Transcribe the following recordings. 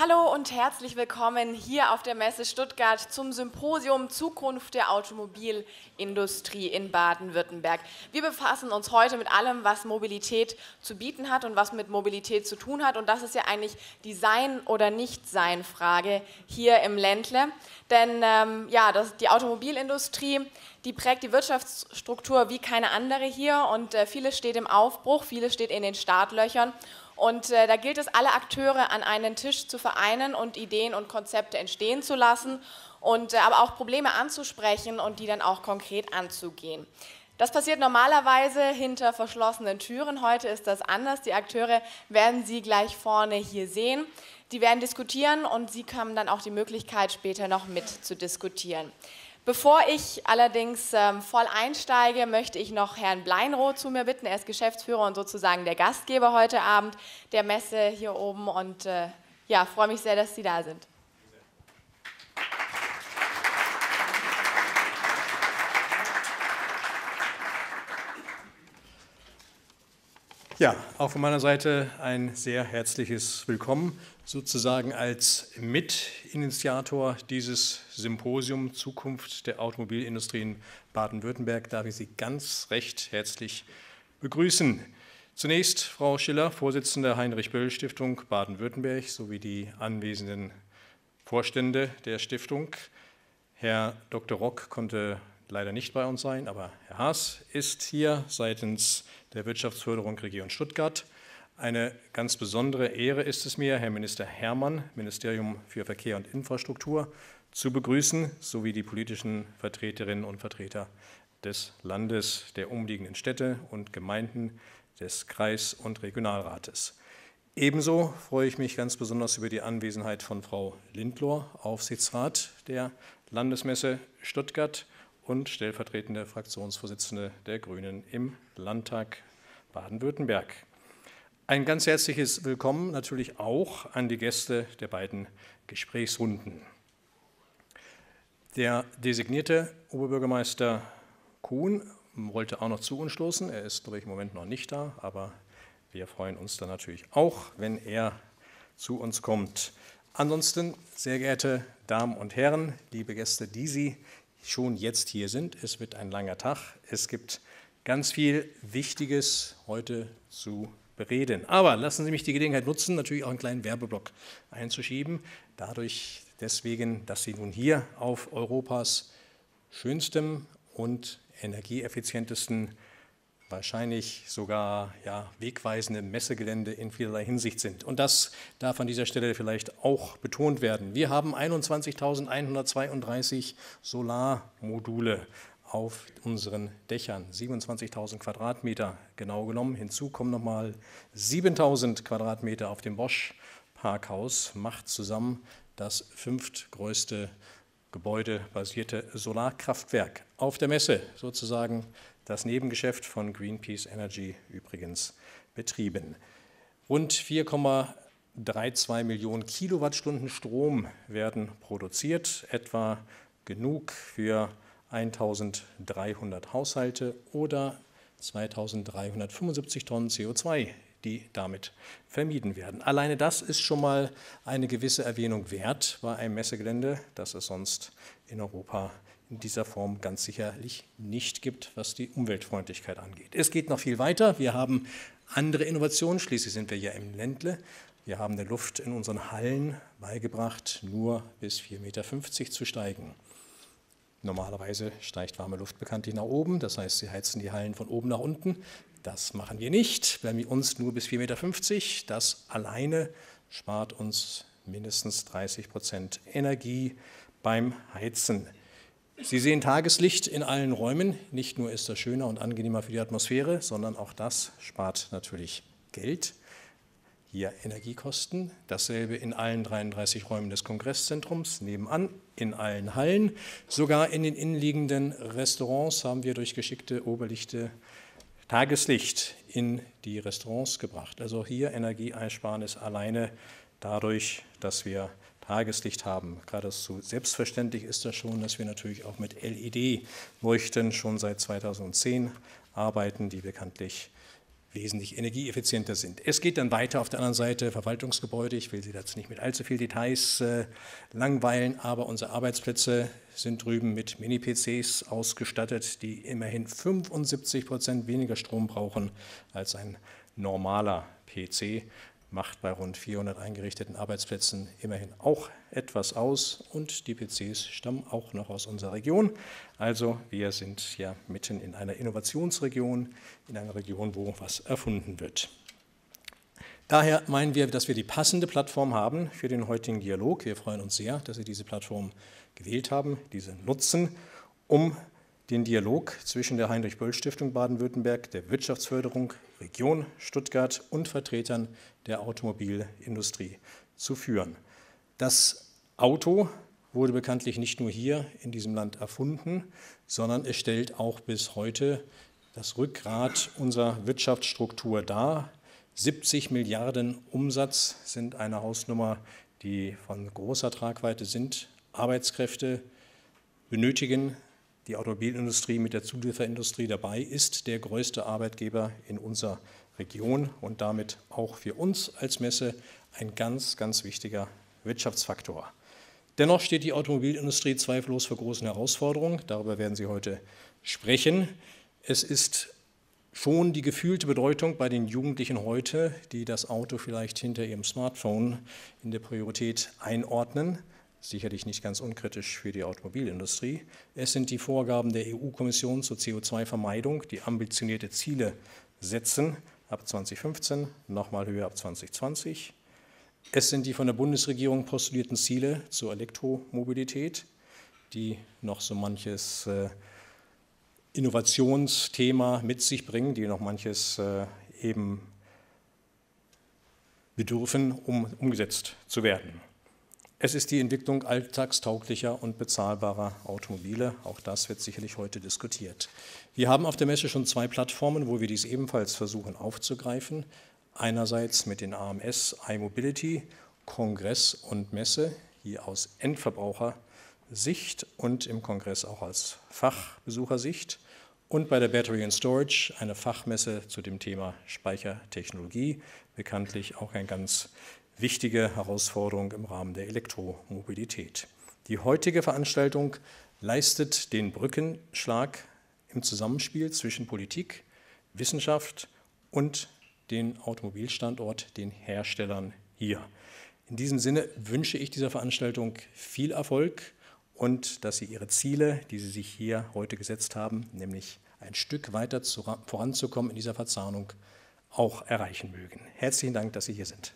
Hallo und herzlich willkommen hier auf der Messe Stuttgart zum Symposium Zukunft der Automobilindustrie in Baden-Württemberg. Wir befassen uns heute mit allem, was Mobilität zu bieten hat und was mit Mobilität zu tun hat. Und das ist ja eigentlich die Sein- oder Nicht-Sein-Frage hier im Ländle. Denn die Automobilindustrie, die prägt die Wirtschaftsstruktur wie keine andere hier und vieles steht im Aufbruch, vieles steht in den Startlöchern. Und da gilt es, alle Akteure an einen Tisch zu vereinen und Ideen und Konzepte entstehen zu lassen und aber auch Probleme anzusprechen und die dann auch konkret anzugehen. Das passiert normalerweise hinter verschlossenen Türen. Heute ist das anders. Die Akteure werden Sie gleich vorne hier sehen. Die werden diskutieren und Sie haben dann auch die Möglichkeit, später noch mit zu diskutieren. Bevor ich allerdings voll einsteige, möchte ich noch Herrn Bleinroth zu mir bitten. Er ist Geschäftsführer und sozusagen der Gastgeber heute Abend der Messe hier oben und freue mich sehr, dass Sie da sind. Ja, auch von meiner Seite ein sehr herzliches Willkommen, sozusagen als Mitinitiator dieses Symposium Zukunft der Automobilindustrie in Baden-Württemberg darf ich Sie ganz recht herzlich begrüßen. Zunächst Frau Schiller, Vorsitzende Heinrich-Böll-Stiftung Baden-Württemberg, sowie die anwesenden Vorstände der Stiftung. Herr Dr. Rock konnte leider nicht bei uns sein, aber Herr Haas ist hier seitens der Wirtschaftsförderung Region Stuttgart. Eine ganz besondere Ehre ist es mir, Herr Minister Hermann, Ministerium für Verkehr und Infrastruktur, zu begrüßen, sowie die politischen Vertreterinnen und Vertreter des Landes, der umliegenden Städte und Gemeinden, des Kreis- und Regionalrates. Ebenso freue ich mich ganz besonders über die Anwesenheit von Frau Lindlohr, Aufsichtsrat der Landesmesse Stuttgart und stellvertretende Fraktionsvorsitzende der Grünen im Landtag Baden-Württemberg. Ein ganz herzliches Willkommen natürlich auch an die Gäste der beiden Gesprächsrunden. Der designierte Oberbürgermeister Kuhn wollte auch noch zu uns stoßen. Er ist, glaube ich, im Moment noch nicht da, aber wir freuen uns dann natürlich auch, wenn er zu uns kommt. Ansonsten, sehr geehrte Damen und Herren, liebe Gäste, die Sie schon jetzt hier sind. Es wird ein langer Tag. Es gibt ganz viel Wichtiges heute zu bereden. Aber lassen Sie mich die Gelegenheit nutzen, natürlich auch einen kleinen Werbeblock einzuschieben. Deswegen, dass Sie nun hier auf Europas schönstem und energieeffizientesten, wahrscheinlich sogar wegweisendem Messegelände in vielerlei Hinsicht sind. Und das darf an dieser Stelle vielleicht auch betont werden. Wir haben 21.132 Solarmodule auf unseren Dächern, 27.000 Quadratmeter genau genommen. Hinzu kommen nochmal 7.000 Quadratmeter auf dem Bosch Parkhaus, macht zusammen das fünftgrößte gebäudebasierte Solarkraftwerk auf der Messe, sozusagen das Nebengeschäft von Greenpeace Energy übrigens betrieben. Rund 4,32 Millionen Kilowattstunden Strom werden produziert, etwa genug für 1.300 Haushalte oder 2.375 Tonnen CO2, die damit vermieden werden. Alleine das ist schon mal eine gewisse Erwähnung wert bei einem Messegelände, das es sonst in Europa in dieser Form ganz sicherlich nicht gibt, was die Umweltfreundlichkeit angeht. Es geht noch viel weiter. Wir haben andere Innovationen, schließlich sind wir ja im Ländle. Wir haben der Luft in unseren Hallen beigebracht, nur bis 4,50 Meter zu steigen. Normalerweise steigt warme Luft bekanntlich nach oben, das heißt, Sie heizen die Hallen von oben nach unten. Das machen wir nicht, bei uns nur bis 4,50 Meter. Das alleine spart uns mindestens 30% Energie beim Heizen. Sie sehen Tageslicht in allen Räumen. Nicht nur ist das schöner und angenehmer für die Atmosphäre, sondern auch das spart natürlich Geld. Hier Energiekosten. Dasselbe in allen 33 Räumen des Kongresszentrums, nebenan, in allen Hallen. Sogar in den innenliegenden Restaurants haben wir durch geschickte Oberlichte Tageslicht in die Restaurants gebracht. Also hier Energieeinsparnis alleine dadurch, dass wir Tageslicht haben. Geradezu selbstverständlich ist das schon, dass wir natürlich auch mit LED-Leuchten schon seit 2010 arbeiten, die bekanntlich wesentlich energieeffizienter sind. Es geht dann weiter auf der anderen Seite, Verwaltungsgebäude. Ich will Sie dazu nicht mit allzu vielen Details langweilen, aber unsere Arbeitsplätze sind drüben mit Mini-PCs ausgestattet, die immerhin 75% weniger Strom brauchen als ein normaler PC. Macht bei rund 400 eingerichteten Arbeitsplätzen immerhin auch etwas aus und die PCs stammen auch noch aus unserer Region. Also wir sind ja mitten in einer Innovationsregion, in einer Region, wo was erfunden wird. Daher meinen wir, dass wir die passende Plattform haben für den heutigen Dialog. Wir freuen uns sehr, dass Sie diese Plattform gewählt haben, diese nutzen, um den Dialog zwischen der Heinrich-Böll-Stiftung Baden-Württemberg, der Wirtschaftsförderung Region Stuttgart und Vertretern der Automobilindustrie zu führen. Das Auto wurde bekanntlich nicht nur hier in diesem Land erfunden, sondern es stellt auch bis heute das Rückgrat unserer Wirtschaftsstruktur dar. 70 Milliarden Umsatz sind eine Hausnummer, die von großer Tragweite sind. Arbeitskräfte benötigen die Automobilindustrie mit der Zulieferindustrie dabei, ist der größte Arbeitgeber in unserer Region und damit auch für uns als Messe ein ganz, ganz wichtiger Wirtschaftsfaktor. Dennoch steht die Automobilindustrie zweifellos vor großen Herausforderungen. Darüber werden Sie heute sprechen. Es ist schon die gefühlte Bedeutung bei den Jugendlichen heute, die das Auto vielleicht hinter ihrem Smartphone in der Priorität einordnen. Sicherlich nicht ganz unkritisch für die Automobilindustrie. Es sind die Vorgaben der EU-Kommission zur CO2-Vermeidung, die ambitionierte Ziele setzen, ab 2015, nochmal höher ab 2020. Es sind die von der Bundesregierung postulierten Ziele zur Elektromobilität, die noch so manches Innovationsthema mit sich bringen, die noch manches eben bedürfen, um umgesetzt zu werden. Es ist die Entwicklung alltagstauglicher und bezahlbarer Automobile. Auch das wird sicherlich heute diskutiert. Wir haben auf der Messe schon zwei Plattformen, wo wir dies ebenfalls versuchen aufzugreifen. Einerseits mit den AMS iMobility, Kongress und Messe, hier aus Endverbrauchersicht und im Kongress auch als Fachbesuchersicht. Und bei der Battery and Storage, eine Fachmesse zu dem Thema Speichertechnologie, bekanntlich auch ein ganz wichtige Herausforderung im Rahmen der Elektromobilität. Die heutige Veranstaltung leistet den Brückenschlag im Zusammenspiel zwischen Politik, Wissenschaft und den Automobilstandort, den Herstellern hier. In diesem Sinne wünsche ich dieser Veranstaltung viel Erfolg und dass Sie Ihre Ziele, die Sie sich hier heute gesetzt haben, nämlich ein Stück weiter voranzukommen in dieser Verzahnung, auch erreichen mögen. Herzlichen Dank, dass Sie hier sind.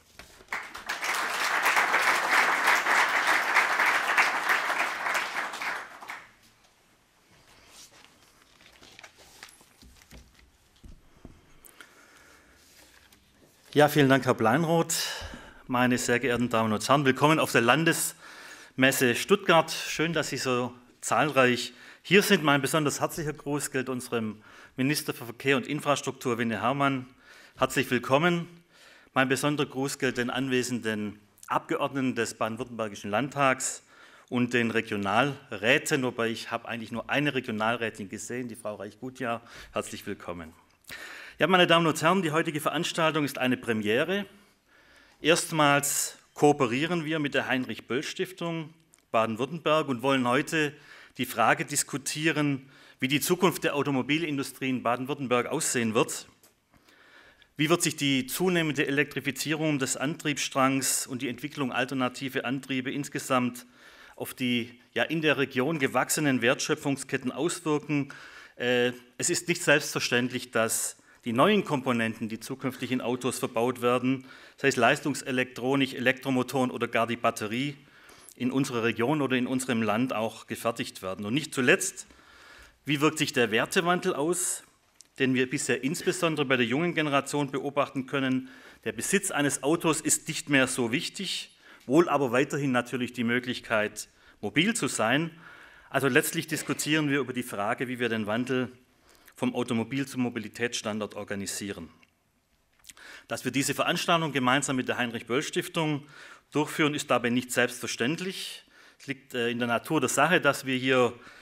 Ja, vielen Dank, Herr Bleinroth. Meine sehr geehrten Damen und Herren, willkommen auf der Landesmesse Stuttgart. Schön, dass Sie so zahlreich hier sind. Mein besonders herzlicher Gruß gilt unserem Minister für Verkehr und Infrastruktur, Winne Herrmann. Herzlich willkommen. Mein besonderer Gruß gilt den anwesenden Abgeordneten des Baden-Württembergischen Landtags und den Regionalräten, wobei ich habe eigentlich nur eine Regionalrätin gesehen, die Frau Reich-Gutjahr. Herzlich willkommen. Ja, meine Damen und Herren, die heutige Veranstaltung ist eine Premiere. Erstmals kooperieren wir mit der Heinrich-Böll-Stiftung Baden-Württemberg und wollen heute die Frage diskutieren, wie die Zukunft der Automobilindustrie in Baden-Württemberg aussehen wird. Wie wird sich die zunehmende Elektrifizierung des Antriebsstrangs und die Entwicklung alternativer Antriebe insgesamt auf die in der Region gewachsenen Wertschöpfungsketten auswirken? Es ist nicht selbstverständlich, dass die neuen Komponenten, die zukünftig in Autos verbaut werden, sei es Leistungselektronik, Elektromotoren oder gar die Batterie, in unserer Region oder in unserem Land auch gefertigt werden. Und nicht zuletzt, wie wirkt sich der Wertewandel aus, den wir bisher insbesondere bei der jungen Generation beobachten können? Der Besitz eines Autos ist nicht mehr so wichtig, wohl aber weiterhin natürlich die Möglichkeit, mobil zu sein. Also letztlich diskutieren wir über die Frage, wie wir den Wandel vom Automobil zum Mobilitätsstandard organisieren. Dass wir diese Veranstaltung gemeinsam mit der Heinrich-Böll-Stiftung durchführen, ist dabei nicht selbstverständlich. Es liegt in der Natur der Sache, dass wir hier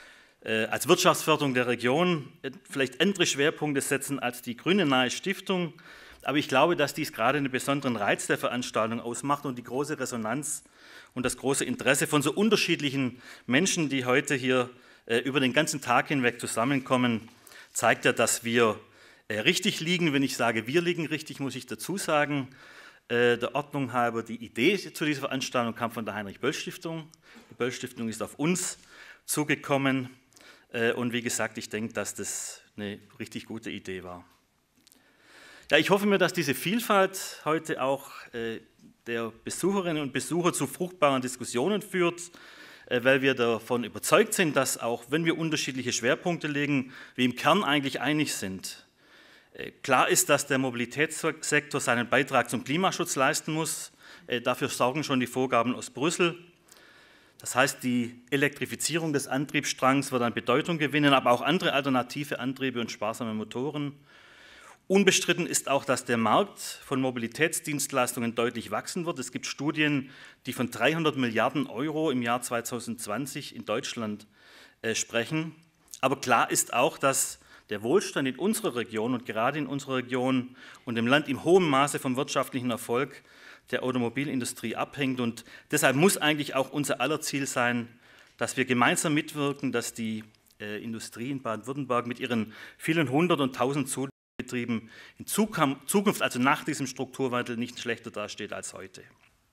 als Wirtschaftsförderung der Region vielleicht andere Schwerpunkte setzen als die Grüne Nahe Stiftung. Aber ich glaube, dass dies gerade einen besonderen Reiz der Veranstaltung ausmacht und die große Resonanz und das große Interesse von so unterschiedlichen Menschen, die heute hier über den ganzen Tag hinweg zusammenkommen, zeigt ja, dass wir richtig liegen. Wenn ich sage, wir liegen richtig, muss ich dazu sagen, der Ordnung halber, die Idee zu dieser Veranstaltung kam von der Heinrich-Böll-Stiftung. Die Böll-Stiftung ist auf uns zugekommen und wie gesagt, ich denke, dass das eine richtig gute Idee war. Ja, ich hoffe mir, dass diese Vielfalt heute auch der Besucherinnen und Besucher zu fruchtbaren Diskussionen führt, weil wir davon überzeugt sind, dass auch wenn wir unterschiedliche Schwerpunkte legen, wir im Kern eigentlich einig sind. Klar ist, dass der Mobilitätssektor seinen Beitrag zum Klimaschutz leisten muss. Dafür sorgen schon die Vorgaben aus Brüssel. Das heißt, die Elektrifizierung des Antriebsstrangs wird an Bedeutung gewinnen, aber auch andere alternative Antriebe und sparsame Motoren. Unbestritten ist auch, dass der Markt von Mobilitätsdienstleistungen deutlich wachsen wird. Es gibt Studien, die von 300 Milliarden Euro im Jahr 2020 in Deutschland sprechen. Aber klar ist auch, dass der Wohlstand in unserer Region und gerade in unserer Region und im Land in hohem Maße vom wirtschaftlichen Erfolg der Automobilindustrie abhängt. Und deshalb muss eigentlich auch unser aller Ziel sein, dass wir gemeinsam mitwirken, dass die Industrie in Baden-Württemberg mit ihren vielen hundert und tausend Zulieferbetrieben in Zukunft, also nach diesem Strukturwandel, nicht schlechter dasteht als heute.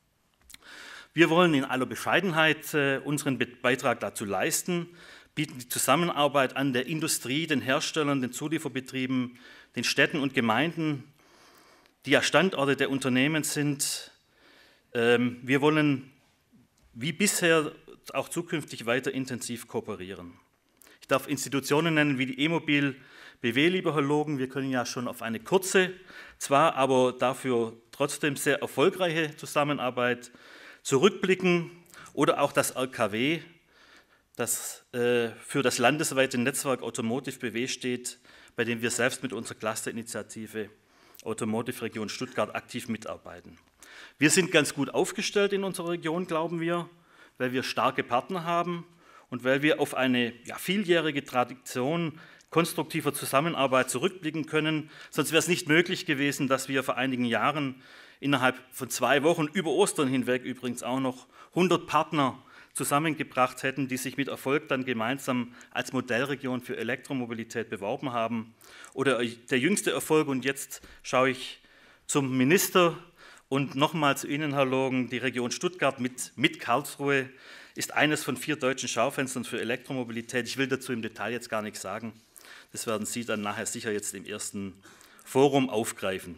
Wir wollen in aller Bescheidenheit unseren Beitrag dazu leisten, bieten die Zusammenarbeit an der Industrie, den Herstellern, den Zulieferbetrieben, den Städten und Gemeinden, die ja Standorte der Unternehmen sind. Wir wollen wie bisher auch zukünftig weiter intensiv kooperieren. Ich darf Institutionen nennen wie die E-Mobil BW, lieber Herr Logen. Wir können ja schon auf eine kurze, zwar aber dafür trotzdem sehr erfolgreiche Zusammenarbeit zurückblicken oder auch das RKW, das für das landesweite Netzwerk Automotive BW steht, bei dem wir selbst mit unserer Clusterinitiative Automotive Region Stuttgart aktiv mitarbeiten. Wir sind ganz gut aufgestellt in unserer Region, glauben wir, weil wir starke Partner haben und weil wir auf eine vieljährige Tradition konstruktiver Zusammenarbeit zurückblicken können. Sonst wäre es nicht möglich gewesen, dass wir vor einigen Jahren innerhalb von 2 Wochen, über Ostern hinweg übrigens auch noch, 100 Partner zusammengebracht hätten, die sich mit Erfolg dann gemeinsam als Modellregion für Elektromobilität beworben haben. Oder der jüngste Erfolg, und jetzt schaue ich zum Minister und nochmal zu Ihnen, Herr Logen, die Region Stuttgart mit Karlsruhe ist eines von 4 deutschen Schaufenstern für Elektromobilität. Ich will dazu im Detail jetzt gar nichts sagen. Das werden Sie dann nachher sicher jetzt im ersten Forum aufgreifen.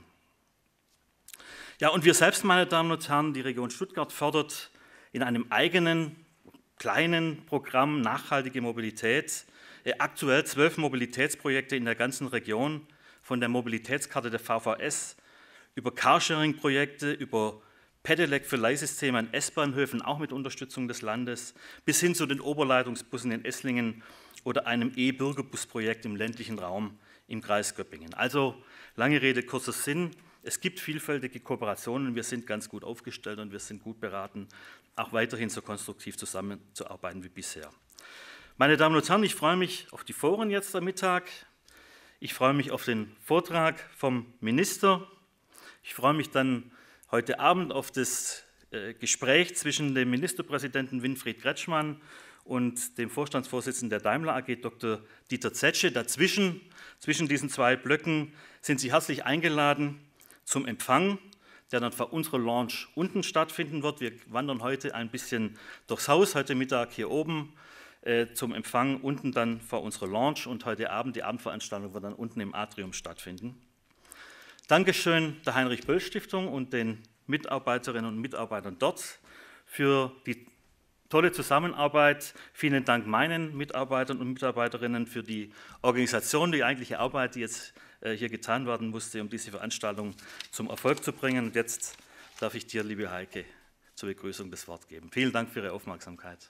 Ja, und wir selbst, meine Damen und Herren, die Region Stuttgart fördert in einem eigenen, kleinen Programm nachhaltige Mobilität, aktuell 12 Mobilitätsprojekte in der ganzen Region, von der Mobilitätskarte der VVS über Carsharing-Projekte, über Pedelec für Leihsysteme an S-Bahnhöfen, auch mit Unterstützung des Landes, bis hin zu den Oberleitungsbussen in Esslingen oder einem E-Bürgerbusprojekt im ländlichen Raum im Kreis Göppingen. Also lange Rede, kurzer Sinn. Es gibt vielfältige Kooperationen, wir sind ganz gut aufgestellt und wir sind gut beraten, auch weiterhin so konstruktiv zusammenzuarbeiten wie bisher. Meine Damen und Herren, ich freue mich auf die Foren jetzt am Mittag. Ich freue mich auf den Vortrag vom Minister. Ich freue mich dann heute Abend auf das Gespräch zwischen dem Ministerpräsidenten Winfried Kretschmann und dem Vorstandsvorsitzenden der Daimler AG, Dr. Dieter Zetsche. Zwischen diesen 2 Blöcken sind Sie herzlich eingeladen zum Empfang, der dann vor unserer Lounge unten stattfinden wird. Wir wandern heute ein bisschen durchs Haus, heute Mittag hier oben zum Empfang, unten dann vor unserer Lounge und heute Abend, die Abendveranstaltung wird dann unten im Atrium stattfinden. Dankeschön der Heinrich-Böll-Stiftung und den Mitarbeiterinnen und Mitarbeitern dort für die tolle Zusammenarbeit. Vielen Dank meinen Mitarbeitern und Mitarbeiterinnen für die Organisation, die eigentliche Arbeit, die jetzt hier getan werden musste, um diese Veranstaltung zum Erfolg zu bringen. Und jetzt darf ich dir, liebe Heike, zur Begrüßung das Wort geben. Vielen Dank für Ihre Aufmerksamkeit.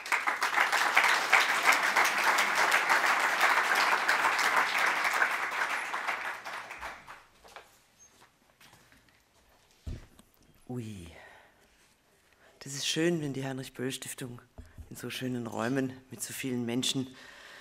Ui, das ist schön, wenn die Heinrich-Böll-Stiftung in so schönen Räumen mit so vielen Menschen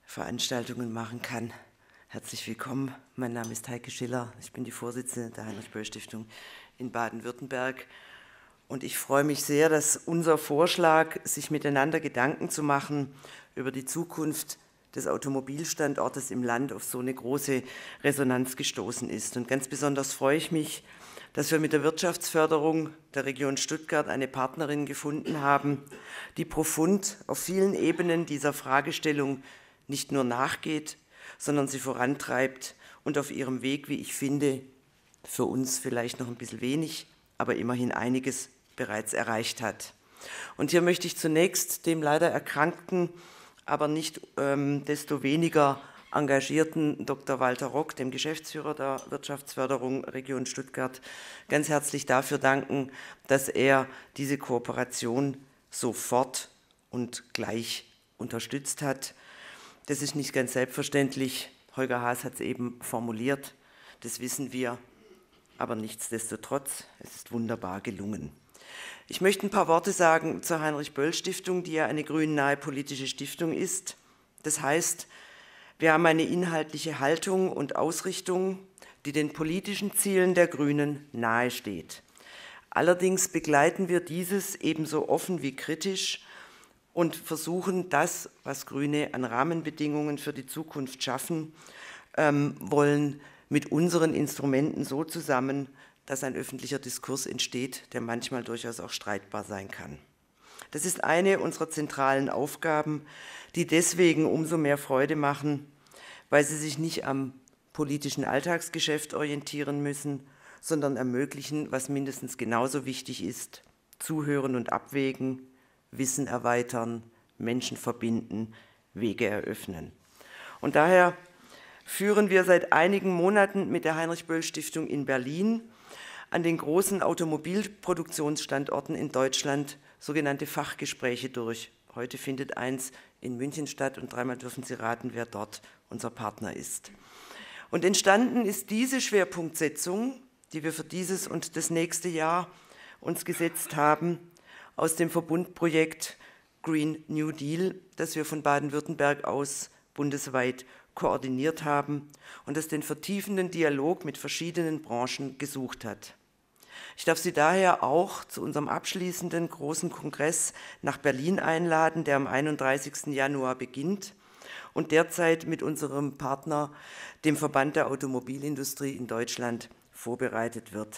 Veranstaltungen machen kann. Herzlich willkommen. Mein Name ist Heike Schiller. Ich bin die Vorsitzende der Heinrich-Böll-Stiftung in Baden-Württemberg. Und ich freue mich sehr, dass unser Vorschlag, sich miteinander Gedanken zu machen über die Zukunft des Automobilstandortes im Land, auf so eine große Resonanz gestoßen ist. Und ganz besonders freue ich mich, dass wir mit der Wirtschaftsförderung der Region Stuttgart eine Partnerin gefunden haben, die profund auf vielen Ebenen dieser Fragestellung nicht nur nachgeht, sondern sie vorantreibt und auf ihrem Weg, wie ich finde, für uns vielleicht noch ein bisschen wenig, aber immerhin einiges bereits erreicht hat. Und hier möchte ich zunächst dem leider erkrankten, aber nicht desto weniger engagierten Dr. Walter Rock, dem Geschäftsführer der Wirtschaftsförderung Region Stuttgart, ganz herzlich dafür danken, dass er diese Kooperation sofort und gleich unterstützt hat. Das ist nicht ganz selbstverständlich. Holger Haas hat es eben formuliert, das wissen wir, aber nichtsdestotrotz, es ist wunderbar gelungen. Ich möchte ein paar Worte sagen zur Heinrich-Böll-Stiftung, die ja eine grünnahe politische Stiftung ist. Das heißt, wir haben eine inhaltliche Haltung und Ausrichtung, die den politischen Zielen der Grünen nahesteht. Allerdings begleiten wir dieses ebenso offen wie kritisch und versuchen das, was Grüne an Rahmenbedingungen für die Zukunft schaffen wollen, mit unseren Instrumenten so zusammen, dass ein öffentlicher Diskurs entsteht, der manchmal durchaus auch streitbar sein kann. Das ist eine unserer zentralen Aufgaben, die deswegen umso mehr Freude machen, weil sie sich nicht am politischen Alltagsgeschäft orientieren müssen, sondern ermöglichen, was mindestens genauso wichtig ist: Zuhören und abwägen, Wissen erweitern, Menschen verbinden, Wege eröffnen. Und daher führen wir seit einigen Monaten mit der Heinrich-Böll-Stiftung in Berlin an den großen Automobilproduktionsstandorten in Deutschland sogenannte Fachgespräche durch. Heute findet eins in München statt und dreimal dürfen Sie raten, wer dort unser Partner ist. Und entstanden ist diese Schwerpunktsetzung, die wir für dieses und das nächste Jahr uns gesetzt haben, aus dem Verbundprojekt Green New Deal, das wir von Baden-Württemberg aus bundesweit koordiniert haben und das den vertiefenden Dialog mit verschiedenen Branchen gesucht hat. Ich darf Sie daher auch zu unserem abschließenden großen Kongress nach Berlin einladen, der am 31. Januar beginnt und derzeit mit unserem Partner, dem Verband der Automobilindustrie in Deutschland, vorbereitet wird.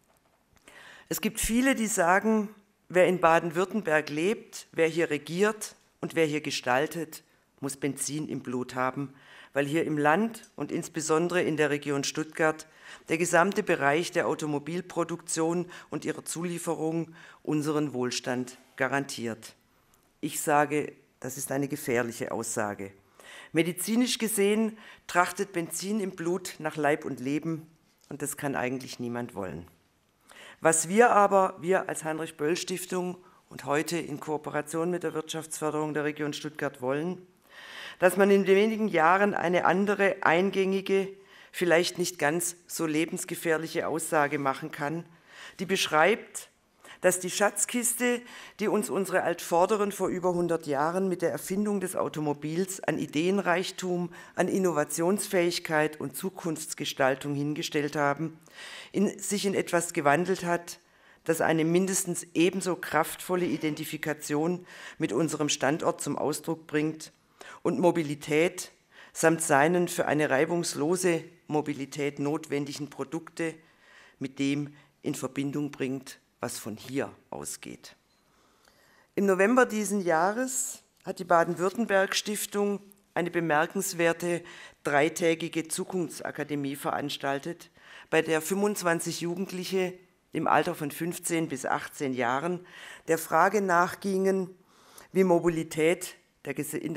Es gibt viele, die sagen, wer in Baden-Württemberg lebt, wer hier regiert und wer hier gestaltet, muss Benzin im Blut haben, weil hier im Land und insbesondere in der Region Stuttgart der gesamte Bereich der Automobilproduktion und ihrer Zulieferung unseren Wohlstand garantiert. Ich sage, das ist eine gefährliche Aussage. Medizinisch gesehen trachtet Benzin im Blut nach Leib und Leben und das kann eigentlich niemand wollen. Was wir als Heinrich-Böll-Stiftung und heute in Kooperation mit der Wirtschaftsförderung der Region Stuttgart wollen, dass man in wenigen Jahren eine andere, eingängige, vielleicht nicht ganz so lebensgefährliche Aussage machen kann, die beschreibt, dass die Schatzkiste, die uns unsere Altvorderen vor über 100 Jahren mit der Erfindung des Automobils an Ideenreichtum, an Innovationsfähigkeit und Zukunftsgestaltung hingestellt haben, sich in etwas gewandelt hat, das eine mindestens ebenso kraftvolle Identifikation mit unserem Standort zum Ausdruck bringt und Mobilität samt seinen für eine reibungslose Mobilität notwendigen Produkte mit dem in Verbindung bringt, was von hier ausgeht. Im November diesen Jahres hat die Baden-Württemberg-Stiftung eine bemerkenswerte dreitägige Zukunftsakademie veranstaltet, bei der 25 Jugendliche im Alter von 15 bis 18 Jahren der Frage nachgingen, wie Mobilität in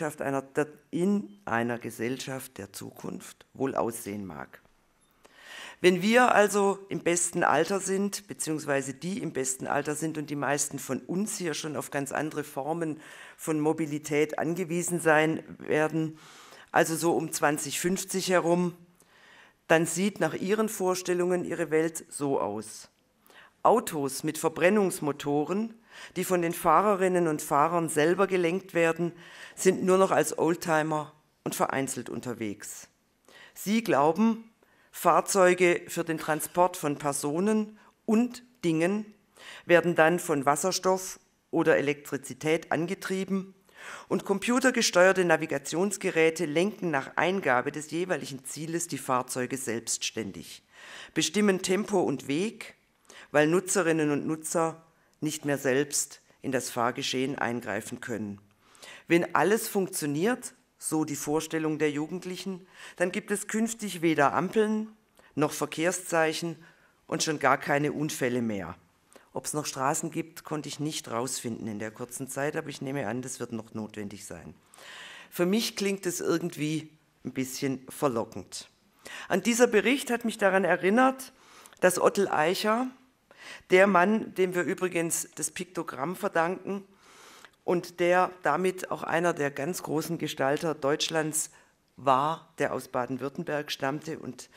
einer Gesellschaft der Zukunft wohl aussehen mag. Wenn wir also im besten Alter sind, beziehungsweise die im besten Alter sind und die meisten von uns hier schon auf ganz andere Formen von Mobilität angewiesen sein werden, also so um 2050 herum, dann sieht nach ihren Vorstellungen ihre Welt so aus. Autos mit Verbrennungsmotoren die von den Fahrerinnen und Fahrern selber gelenkt werden, sind nur noch als Oldtimer und vereinzelt unterwegs. Sie glauben, Fahrzeuge für den Transport von Personen und Dingen werden dann von Wasserstoff oder Elektrizität angetrieben und computergesteuerte Navigationsgeräte lenken nach Eingabe des jeweiligen Zieles die Fahrzeuge selbstständig, bestimmen Tempo und Weg, weil Nutzerinnen und Nutzer nicht mehr selbst in das Fahrgeschehen eingreifen können. Wenn alles funktioniert, so die Vorstellung der Jugendlichen, dann gibt es künftig weder Ampeln noch Verkehrszeichen und schon gar keine Unfälle mehr. Ob es noch Straßen gibt, konnte ich nicht rausfinden in der kurzen Zeit, aber ich nehme an, das wird noch notwendig sein. Für mich klingt es irgendwie ein bisschen verlockend. An dieser Bericht hat mich daran erinnert, dass Ottel Eicher, der Mann, dem wir übrigens das Piktogramm verdanken und der damit auch einer der ganz großen Gestalter Deutschlands war, der aus Baden-Württemberg stammte und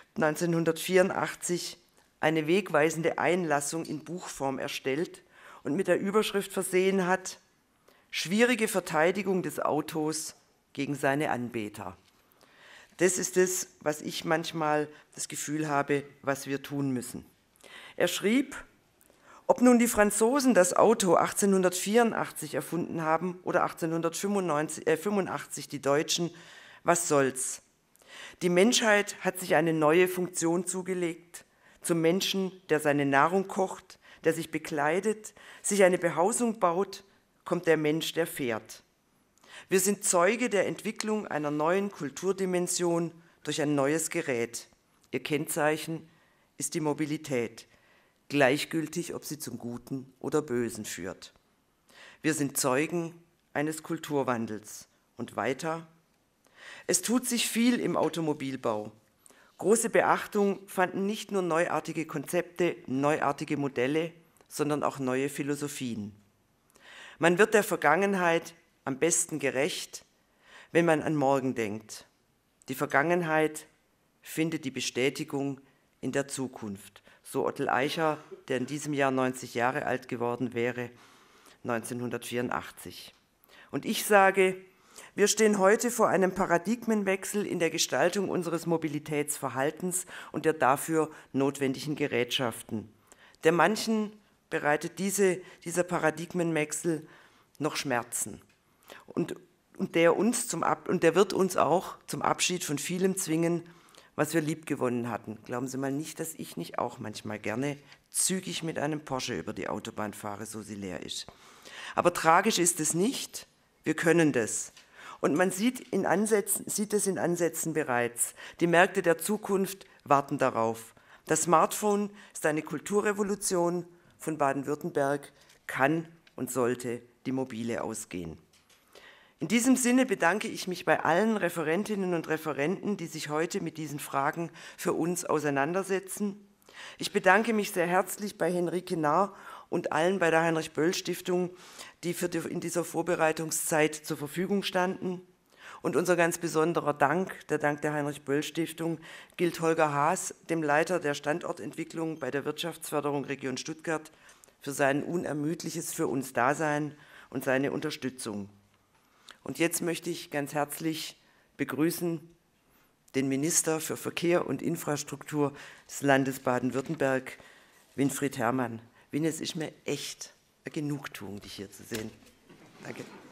1984 eine wegweisende Einlassung in Buchform erstellt und mit der Überschrift versehen hat: Schwierige Verteidigung des Autos gegen seine Anbeter. Das ist es, was ich manchmal das Gefühl habe, was wir tun müssen. Er schrieb, ob nun die Franzosen das Auto 1884 erfunden haben oder 1885 die Deutschen, was soll's? Die Menschheit hat sich eine neue Funktion zugelegt, zum Menschen, der seine Nahrung kocht, der sich bekleidet, sich eine Behausung baut, kommt der Mensch, der fährt. Wir sind Zeuge der Entwicklung einer neuen Kulturdimension durch ein neues Gerät. Ihr Kennzeichen ist die Mobilität, gleichgültig, ob sie zum Guten oder Bösen führt. Wir sind Zeugen eines Kulturwandels. Und weiter: Es tut sich viel im Automobilbau. Große Beachtung fanden nicht nur neuartige Konzepte, neuartige Modelle, sondern auch neue Philosophien. Man wird der Vergangenheit am besten gerecht, wenn man an morgen denkt. Die Vergangenheit findet die Bestätigung in der Zukunft. So Ottel Eicher, der in diesem Jahr 90 Jahre alt geworden wäre, 1984. Und ich sage, wir stehen heute vor einem Paradigmenwechsel in der Gestaltung unseres Mobilitätsverhaltens und der dafür notwendigen Gerätschaften. Der manchen bereitet dieser Paradigmenwechsel noch Schmerzen. Und der wird uns auch zum Abschied von vielem zwingen, was wir liebgewonnen hatten. Glauben Sie mal nicht, dass ich nicht auch manchmal gerne zügig mit einem Porsche über die Autobahn fahre, so sie leer ist. Aber tragisch ist es nicht, wir können das. Und man sieht es in Ansätzen bereits. Die Märkte der Zukunft warten darauf. Das Smartphone ist eine Kulturrevolution von Baden-Württemberg, kann und sollte die Mobile ausgehen. In diesem Sinne bedanke ich mich bei allen Referentinnen und Referenten, die sich heute mit diesen Fragen für uns auseinandersetzen. Ich bedanke mich sehr herzlich bei Henrike Narr und allen bei der Heinrich-Böll-Stiftung, die in dieser Vorbereitungszeit zur Verfügung standen. Und unser ganz besonderer Dank, der Dank der Heinrich-Böll-Stiftung, gilt Holger Haas, dem Leiter der Standortentwicklung bei der Wirtschaftsförderung Region Stuttgart, für sein unermüdliches für uns Dasein und seine Unterstützung. Und jetzt möchte ich ganz herzlich begrüßen den Minister für Verkehr und Infrastruktur des Landes Baden-Württemberg, Winfried Herrmann. Win, es ist mir echt eine Genugtuung, dich hier zu sehen. Danke.